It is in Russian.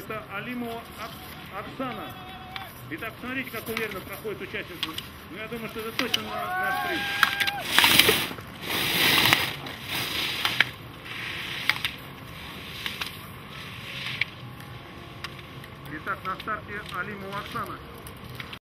Это Алимова Оксана. Итак, смотрите, как уверенно проходит участница. Ну, я думаю, что это точно наш приз. Итак, на старте Алимова Оксана.